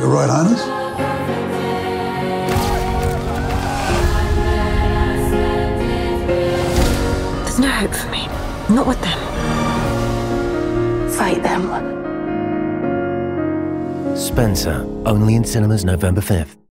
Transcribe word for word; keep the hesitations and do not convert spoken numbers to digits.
the right owners? There's no hope for me. Not with them. Fight them. Spencer, only in cinemas November fifth.